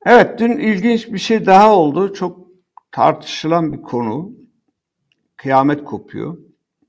Evet, dün ilginç bir şey daha oldu. Çok tartışılan bir konu. Kıyamet kopuyor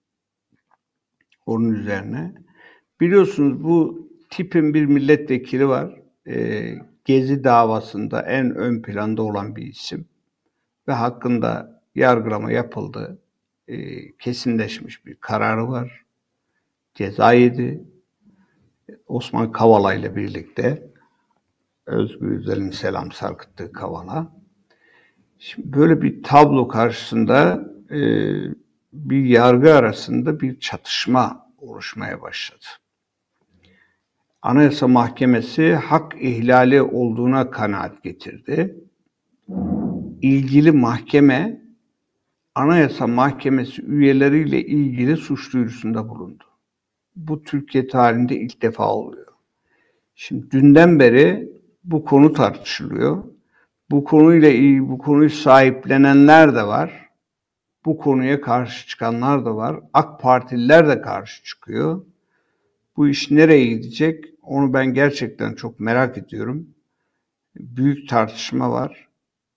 onun üzerine. Biliyorsunuz bu tipin bir milletvekili var. Gezi davasında en ön planda olan bir isim. Ve hakkında yargılama yapıldı. Kesinleşmiş bir kararı var. Ceza yedi. Osman Kavala ile birlikte. Özgür Özel'in selam sarkıttığı Kavala. Şimdi böyle bir tablo karşısında bir yargı arasında bir çatışma oluşmaya başladı. Anayasa Mahkemesi hak ihlali olduğuna kanaat getirdi. İlgili mahkeme Anayasa Mahkemesi üyeleriyle ilgili suç duyurusunda bulundu. Bu Türkiye tarihinde ilk defa oluyor. Şimdi dünden beri bu konu tartışılıyor. Bu konuyla ilgili, bu konuyu sahiplenenler de var. Bu konuya karşı çıkanlar da var. AK Partililer de karşı çıkıyor. Bu iş nereye gidecek? Onu ben gerçekten çok merak ediyorum. Büyük tartışma var.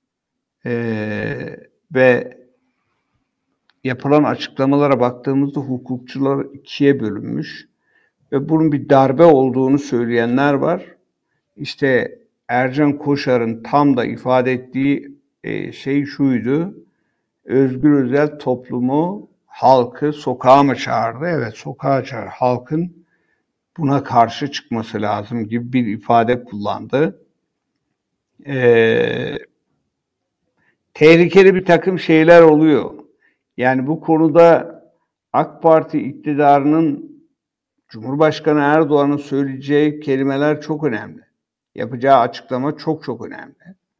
Ve yapılan açıklamalara baktığımızda hukukçular ikiye bölünmüş. Ve bunun bir darbe olduğunu söyleyenler var. İşte Ercan Koşar'ın tam da ifade ettiği şey şuydu. Özgür Özel toplumu, halkı sokağa mı çağırdı? Evet, sokağa çağırdı. Halkın buna karşı çıkması lazım gibi bir ifade kullandı. Tehlikeli bir takım şeyler oluyor. Yani bu konuda AK Parti iktidarının Cumhurbaşkanı Erdoğan'ın söyleyeceği kelimeler çok önemli. Yapacağı açıklama çok çok önemli.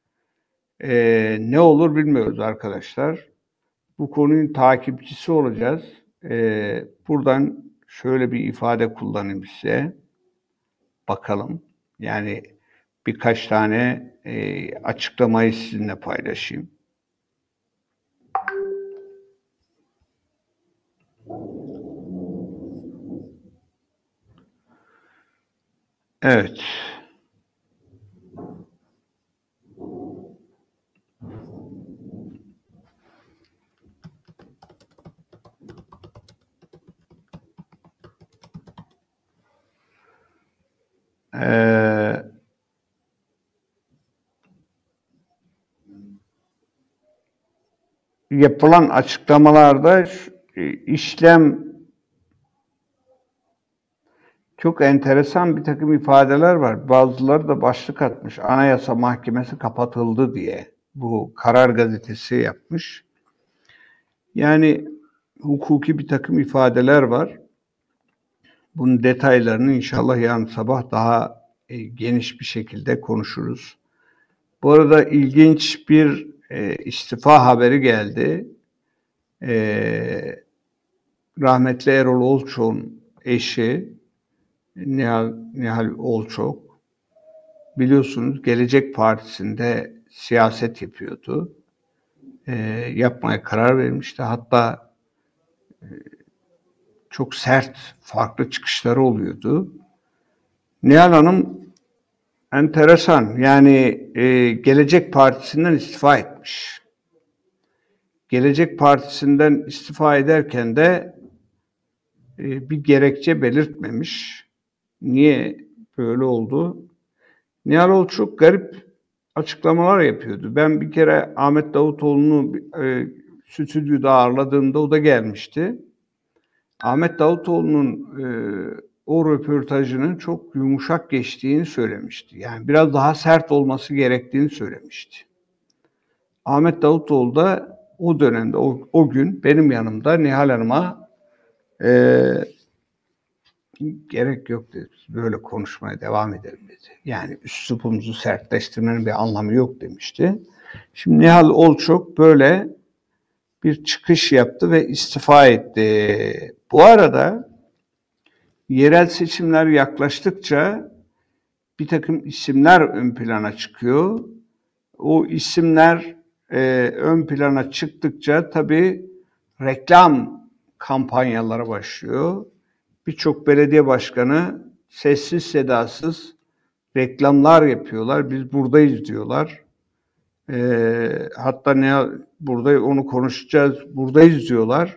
Ne olur bilmiyoruz arkadaşlar. Bu konunun takipçisi olacağız. Buradan şöyle bir ifade kullanayım size. Bakalım. Yani birkaç tane açıklamayı sizinle paylaşayım. Evet. Yapılan açıklamalarda işlem çok enteresan bir takım ifadeler var. Bazıları da başlık atmış. Anayasa Mahkemesi kapatıldı diye. Bu Karar Gazetesi yapmış. Yani hukuki bir takım ifadeler var. Bunun detaylarını inşallah yarın sabah daha geniş bir şekilde konuşuruz. Bu arada ilginç bir istifa haberi geldi. Rahmetli Erol Olçok'un eşi Nihal Olçok, biliyorsunuz Gelecek Partisi'nde siyaset yapıyordu. Yapmaya karar vermişti. Hatta çok sert, farklı çıkışları oluyordu. Nihal Hanım enteresan, yani Gelecek Partisi'nden istifa etmiş. Gelecek Partisi'nden istifa ederken de bir gerekçe belirtmemiş. Niye böyle oldu? Nihal Olçok garip açıklamalar yapıyordu. Ben bir kere Ahmet Davutoğlu'nu stüdyoda ağırladığımda o da gelmişti. Ahmet Davutoğlu'nun o röportajının çok yumuşak geçtiğini söylemişti. Yani biraz daha sert olması gerektiğini söylemişti. Ahmet Davutoğlu da o dönemde, o gün benim yanımda Nihal Hanım'a gerek yok dedi. Böyle konuşmaya devam edelim dedi. Yani üslubumuzu sertleştirmenin bir anlamı yok demişti. Şimdi Nihal Olçok böyle bir çıkış yaptı ve istifa etti. Bu arada yerel seçimler yaklaştıkça bir takım isimler ön plana çıkıyor. O isimler ön plana çıktıkça tabii reklam kampanyaları başlıyor. Birçok belediye başkanı sessiz sedasız reklamlar yapıyorlar. Biz buradayız diyorlar. Hatta burada onu konuşacağız. Buradayız diyorlar.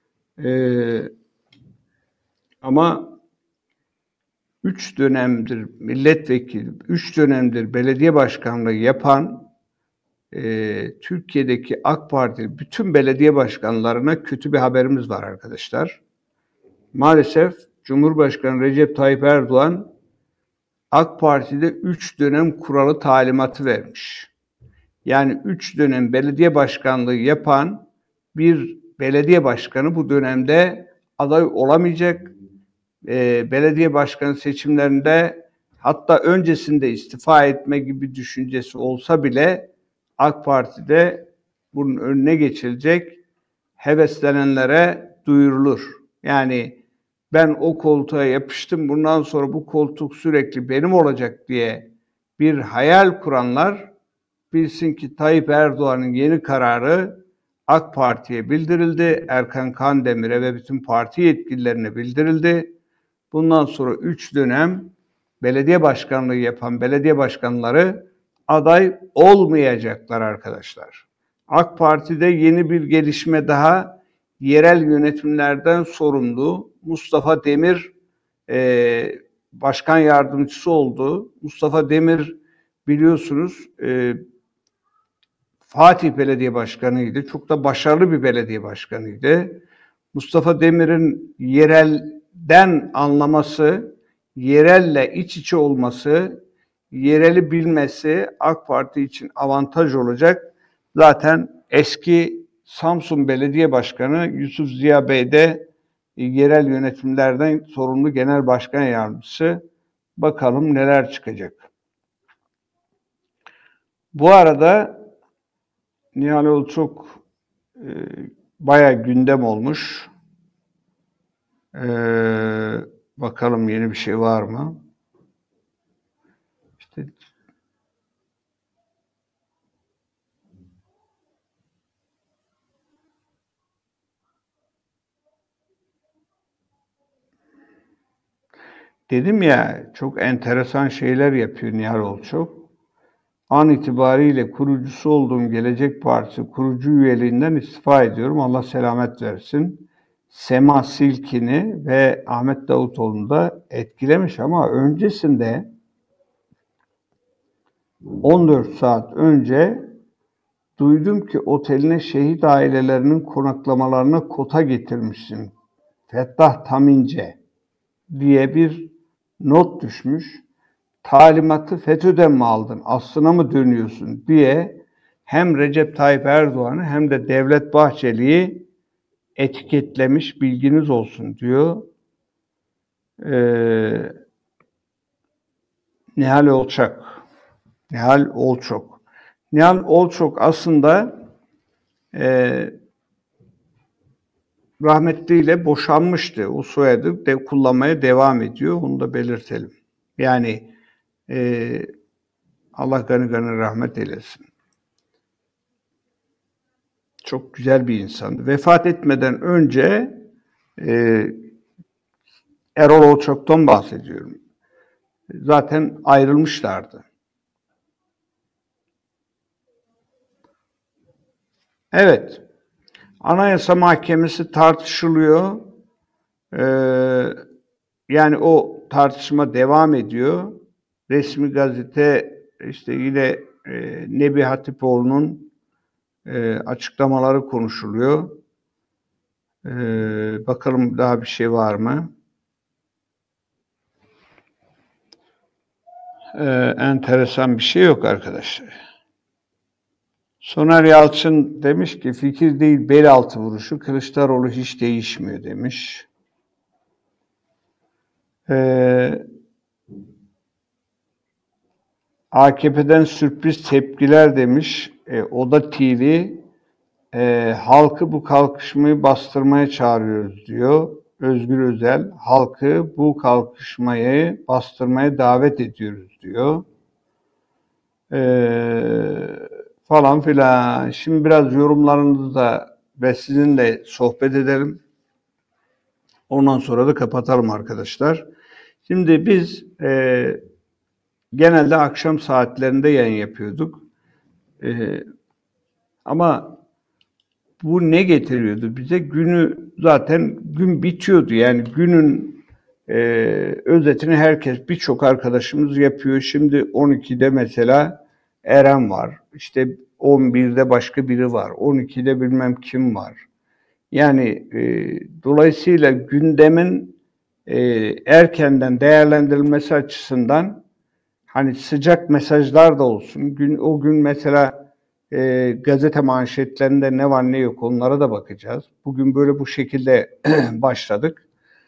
Ama 3 dönemdir milletvekili, 3 dönemdir belediye başkanlığı yapan Türkiye'deki AK Parti bütün belediye başkanlarına kötü bir haberimiz var arkadaşlar. Maalesef Cumhurbaşkanı Recep Tayyip Erdoğan AK Parti'de 3 dönem kuralı talimatı vermiş. Yani 3 dönem belediye başkanlığı yapan bir belediye başkanı bu dönemde aday olamayacak. Belediye başkanı seçimlerinde hatta öncesinde istifa etme gibi düşüncesi olsa bile AK Parti'de bunun önüne geçilecek, heveslenenlere duyurulur. Yani ben o koltuğa yapıştım, bundan sonra bu koltuk sürekli benim olacak diye bir hayal kuranlar bilsin ki Tayyip Erdoğan'ın yeni kararı AK Parti'ye bildirildi, Erkan Kandemir'e ve bütün parti yetkililerine bildirildi. Bundan sonra 3 dönem belediye başkanlığı yapan belediye başkanları aday olmayacaklar arkadaşlar. AK Parti'de yeni bir gelişme daha, yerel yönetimlerden sorumlu Mustafa Demir başkan yardımcısı oldu. Mustafa Demir biliyorsunuz Fatih Belediye Başkanı'ydı. Çok da başarılı bir belediye başkanıydı. Mustafa Demir'in yerelden anlaması, yerelle iç içe olması, yereli bilmesi AK Parti için avantaj olacak. Zaten eski Samsun Belediye Başkanı Yusuf Ziya Bey de yerel yönetimlerden sorumlu genel başkan yardımcısı. Bakalım neler çıkacak. Bu arada Nihal Olçok bayağı gündem olmuş. Bakalım yeni bir şey var mı? İşte dedim ya, çok enteresan şeyler yapıyor Nihal Olçok. An itibariyle kurucusu olduğum Gelecek Partisi kurucu üyeliğinden istifa ediyorum. Allah selamet versin. Sema Silkin'i ve Ahmet Davutoğlu'nu da etkilemiş ama öncesinde 14 saat önce duydum ki oteline şehit ailelerinin konaklamalarına kota getirmişsin. Fettah Tamince diye bir not düşmüş. Talimatı FETÖ'den mi aldın, aslına mı dönüyorsun diye hem Recep Tayyip Erdoğan'ı hem de Devlet Bahçeli'yi etiketlemiş, bilginiz olsun diyor. Nihal Olçok. Nihal Olçok aslında rahmetliyle boşanmıştı. O soyadı kullanmaya devam ediyor. Onu da belirtelim. Yani Allah gani gani rahmet eylesin. Çok güzel bir insandı. Vefat etmeden önce Erol Olçok'tan bahsediyorum. Zaten ayrılmışlardı. Evet. Anayasa Mahkemesi tartışılıyor. Yani o tartışma devam ediyor. Resmi gazete işte yine Nebi Hatipoğlu'nun açıklamaları konuşuluyor. Bakalım daha bir şey var mı? Enteresan bir şey yok arkadaşlar. Soner Yalçın demiş ki fikir değil bel altı vuruşu, Kılıçdaroğlu hiç değişmiyor demiş. AKP'den sürpriz tepkiler demiş. Oda TV halkı bu kalkışmayı bastırmaya çağırıyoruz diyor. Özgür Özel halkı bu kalkışmayı bastırmaya davet ediyoruz diyor. Falan filan. Şimdi biraz yorumlarınızı da ve sizinle sohbet edelim. Ondan sonra da kapatalım arkadaşlar. Şimdi biz genelde akşam saatlerinde yayın yapıyorduk. Ama bu ne getiriyordu bize? Zaten gün bitiyordu. Yani günün özetini birçok arkadaşımız yapıyor. Şimdi 12'de mesela Eren var. İşte 11'de başka biri var. 12'de bilmem kim var. Yani dolayısıyla gündemin erkenden değerlendirilmesi açısından hani sıcak mesajlar da olsun. O gün mesela gazete manşetlerinde ne var ne yok onlara da bakacağız. Bugün böyle bu şekilde başladık.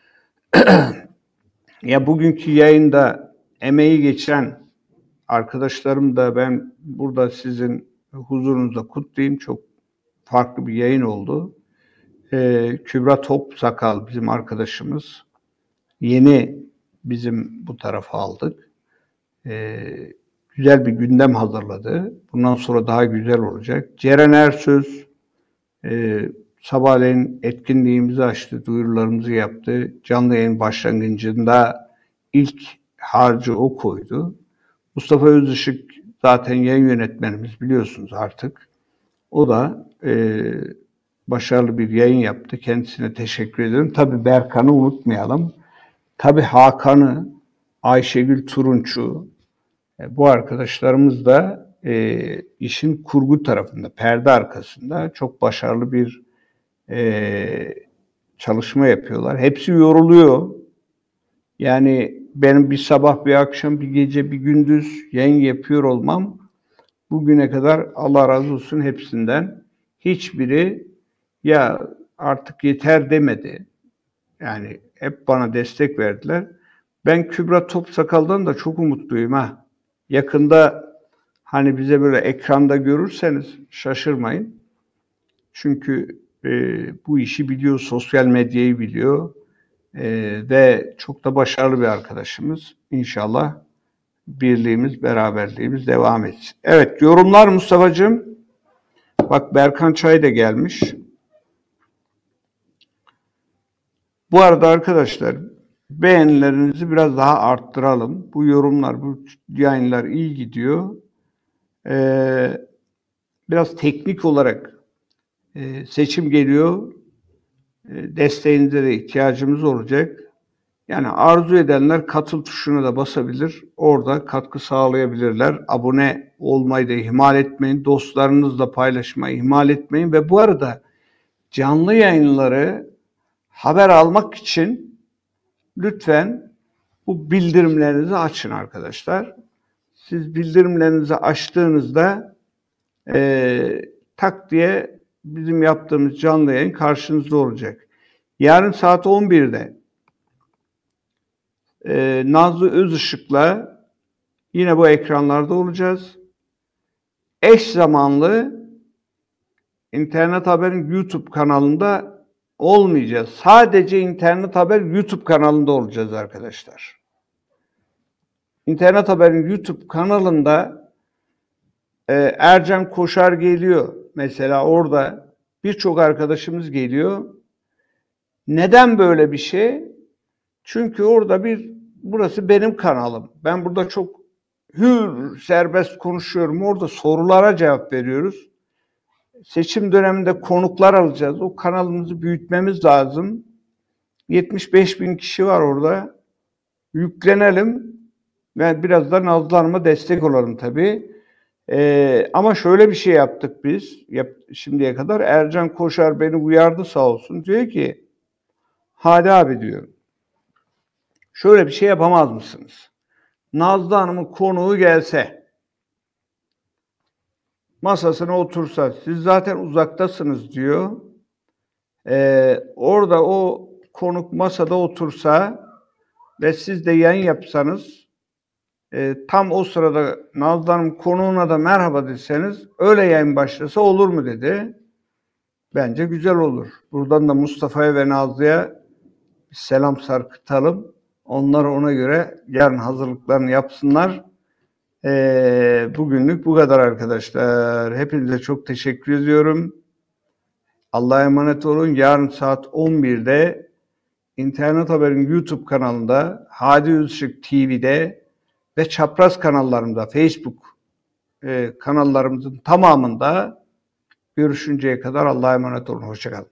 Ya bugünkü yayında emeği geçen arkadaşlarım da ben burada sizin huzurunuzda kutlayayım. Çok farklı bir yayın oldu. Kübra Topsakal bizim arkadaşımız. Yeni bizim bu tarafa aldık. Güzel bir gündem hazırladı. Bundan sonra daha güzel olacak. Ceren Ersöz sabahleyin etkinliğimizi açtı, duyurularımızı yaptı. Canlı yayın başlangıcında ilk harcı o koydu. Mustafa Özışık zaten yayın yönetmenimiz biliyorsunuz artık. O da başarılı bir yayın yaptı. Kendisine teşekkür ederim. Tabii Berkan'ı unutmayalım. Tabii Hakan'ı, Ayşegül Turunç'u, bu arkadaşlarımız da işin kurgu tarafında, perde arkasında çok başarılı bir çalışma yapıyorlar. Hepsi yoruluyor. Yani benim bir sabah, bir akşam, bir gece, bir gündüz yayın yapıyor olmam bugüne kadar Allah razı olsun hepsinden. Hiçbiri ya artık yeter demedi. Yani hep bana destek verdiler. Ben Kübra Topsakal'dan da çok umutluyum ha. Yakında hani bize böyle ekranda görürseniz şaşırmayın. Çünkü bu işi biliyor, sosyal medyayı biliyor ve çok da başarılı bir arkadaşımız. İnşallah birliğimiz, beraberliğimiz devam etsin. Evet, yorumlar Mustafa'cığım. Bak Berkan Çay da gelmiş. Bu arada arkadaşlar beğenilerinizi biraz daha arttıralım. Bu yorumlar, bu yayınlar iyi gidiyor. Biraz teknik olarak seçim geliyor. Desteğinize de ihtiyacımız olacak. Yani arzu edenler katıl tuşuna da basabilir. Orada katkı sağlayabilirler. Abone olmayı da ihmal etmeyin. Dostlarınızla paylaşmayı ihmal etmeyin. Ve bu arada canlı yayınları haber almak için lütfen bu bildirimlerinizi açın arkadaşlar. Siz bildirimlerinizi açtığınızda tak diye bizim yaptığımız canlı yayın karşınızda olacak. Yarın saat 11'de Nazlı Özışık'la yine bu ekranlarda olacağız. Eş zamanlı İnternet Haber'in YouTube kanalında olmayacağız. Sadece İnternet Haber YouTube kanalında olacağız arkadaşlar. İnternet Haber'in YouTube kanalında Ercan Koşar geliyor. Mesela orada birçok arkadaşımız geliyor. Neden böyle bir şey? Çünkü orada burası benim kanalım. Ben burada çok hür, serbest konuşuyorum. Orada sorulara cevap veriyoruz. Seçim döneminde konuklar alacağız. O kanalımızı büyütmemiz lazım. 75.000 kişi var orada. Yüklenelim. Ben biraz da Nazlı Hanım'a destek olalım tabii. Ama şöyle bir şey yaptık biz şimdiye kadar. Ercan Koşar beni uyardı sağ olsun. Diyor ki, Hadi abi diyor. Şöyle bir şey yapamaz mısınız? Nazlı Hanım'ın konuğu gelse, masasına otursa, siz zaten uzaktasınız diyor. Orada o konuk masada otursa ve siz de yayın yapsanız, tam o sırada Nazlı Hanım konuğuna da merhaba deseniz, öyle yayın başlasa olur mu dedi. Bence güzel olur. Buradan da Mustafa'ya ve Nazlı'ya selam sarkıtalım. Onlar ona göre yarın hazırlıklarını yapsınlar. Bugünlük bu kadar arkadaşlar. Hepinize çok teşekkür ediyorum. Allah'a emanet olun. Yarın saat 11'de İnternet Haber'in YouTube kanalında, Hadi Özışık TV'de ve çapraz kanallarımda, Facebook kanallarımızın tamamında görüşünceye kadar Allah'a emanet olun. Hoşça kalın.